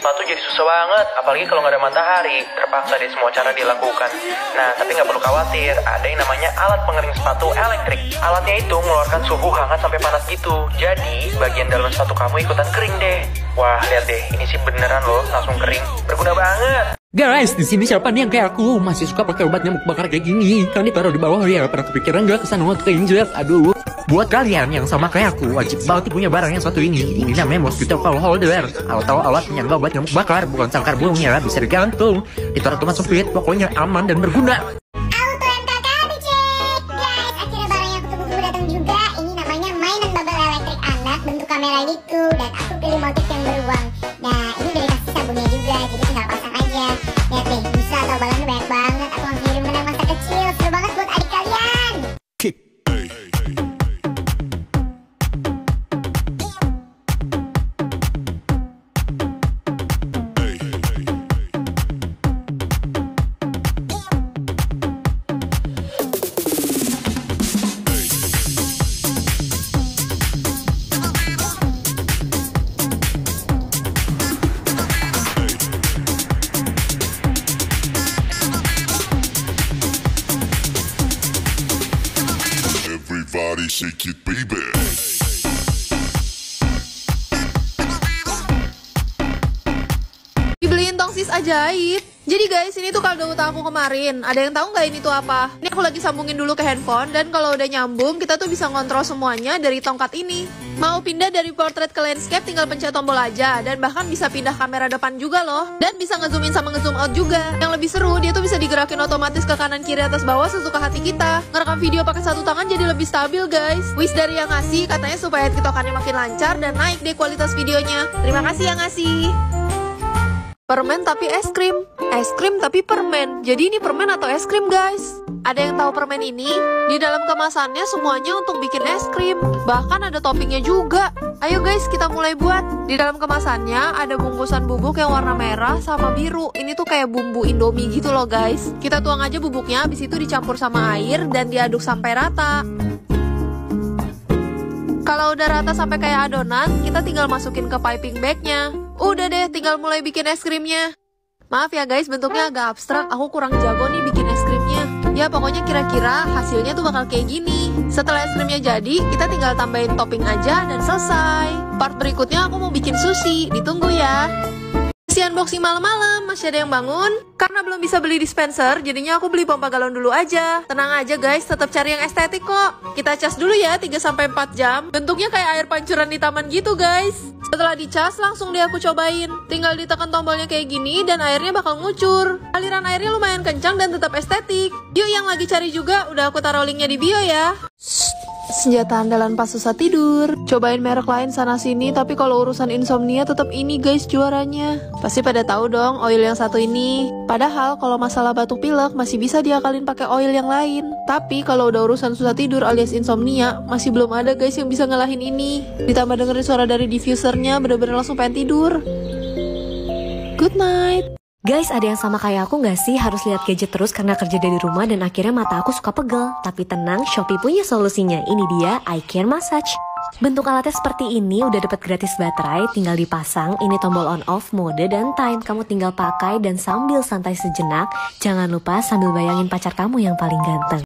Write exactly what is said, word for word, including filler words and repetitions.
sepatu jadi susah banget, apalagi kalau nggak ada matahari. Terpaksa deh semua cara dilakukan. Nah, tapi nggak perlu khawatir, ada yang namanya alat pengering sepatu elektrik. Alatnya itu mengeluarkan suhu hangat sampai panas gitu. Jadi, bagian dalam sepatu kamu ikutan kering deh. Wah, lihat deh, ini sih beneran loh, langsung kering. Berguna banget. Guys, di sini siapa nih yang kayak aku masih suka pakai obat nyamuk bakar kayak gini? Kan ditaruh di bawah ya, pernah kepikiran gak kesana untuk keinjek? Aduh. Buat kalian yang sama kayak aku, wajib banget punya barang yang satu ini. Ini namanya mosquito coil holder, atau alat penyangga obat nyamuk bakar, bukan sangkar burungnya, bisa digantung. Ditaruh tuh masuk fit, pokoknya aman dan berguna. Auto M K K dicek, guys. Akhirnya barang yang aku tunggu-tunggu datang juga. Ini namanya mainan bubble elektrik anak bentuk kamera gitu, dan aku pilih motif yang beruang. Nah, ini udah dikasih sabunnya juga, jadi tinggal pasang aja. Lihat nih, busa atau balonnya banyak banget. Aku langsung kirim menang masa kecil. Seru banget buat adik kalian. Everybody shake it, baby. Dibeliin tongsis ajaib. Jadi guys, ini tuh kado utang aku kemarin. Ada yang tahu nggak ini tuh apa? Ini aku lagi sambungin dulu ke handphone, dan kalau udah nyambung, kita tuh bisa ngontrol semuanya dari tongkat ini. Mau pindah dari portrait ke landscape, tinggal pencet tombol aja, dan bahkan bisa pindah kamera depan juga loh. Dan bisa ngezoom in sama ngezoom out juga. Yang lebih seru, dia tuh bisa digerakin otomatis ke kanan kiri atas bawah sesuka hati kita. Ngerekam video pakai satu tangan jadi lebih stabil guys. Wish dari yang ngasih, katanya supaya tiktokannya makin lancar dan naik deh kualitas videonya. Terima kasih yang ngasih. Permen tapi es krim, es krim tapi permen. Jadi ini permen atau es krim guys? Ada yang tahu permen ini? Di dalam kemasannya semuanya untuk bikin es krim. Bahkan ada toppingnya juga. Ayo guys, kita mulai buat. Di dalam kemasannya ada bungkusan bubuk yang warna merah sama biru. Ini tuh kayak bumbu Indomie gitu loh guys. Kita tuang aja bubuknya, habis itu dicampur sama air dan diaduk sampai rata. Kalau udah rata sampai kayak adonan, kita tinggal masukin ke piping bagnya. Udah deh, tinggal mulai bikin es krimnya. Maaf ya guys, bentuknya agak abstrak. Aku kurang jago nih bikin es krimnya. Ya pokoknya kira-kira hasilnya tuh bakal kayak gini. Setelah es krimnya jadi, kita tinggal tambahin topping aja dan selesai. Part berikutnya aku mau bikin sushi. Ditunggu ya. Si unboxing malam-malam, masih ada yang bangun? Karena belum bisa beli dispenser, jadinya aku beli pompa galon dulu aja. Tenang aja guys, tetap cari yang estetik kok. Kita cas dulu ya, tiga sampai empat jam. Bentuknya kayak air pancuran di taman gitu guys. Setelah dicas, langsung deh aku cobain. Tinggal ditekan tombolnya kayak gini, dan airnya bakal ngucur. Aliran airnya lumayan kencang dan tetap estetik. Yuk yang lagi cari juga, udah aku taruh linknya di bio ya. Senjata andalan pas susah tidur. Cobain merek lain sana-sini, tapi kalau urusan insomnia tetap ini guys juaranya. Pasti pada tahu dong oil yang satu ini. Padahal kalau masalah batuk pilek masih bisa diakalin pakai oil yang lain. Tapi kalau udah urusan susah tidur alias insomnia, masih belum ada guys yang bisa ngalahin ini. Ditambah dengerin suara dari diffusernya, bener-bener langsung pengen tidur. Good night. Guys, ada yang sama kayak aku gak sih? Harus lihat gadget terus karena kerja dari rumah dan akhirnya mata aku suka pegel. Tapi tenang, Shopee punya solusinya. Ini dia Eye Care Massage. Bentuk alatnya seperti ini, udah dapat gratis baterai, tinggal dipasang. Ini tombol on off, mode dan time. Kamu tinggal pakai dan sambil santai sejenak. Jangan lupa sambil bayangin pacar kamu yang paling ganteng.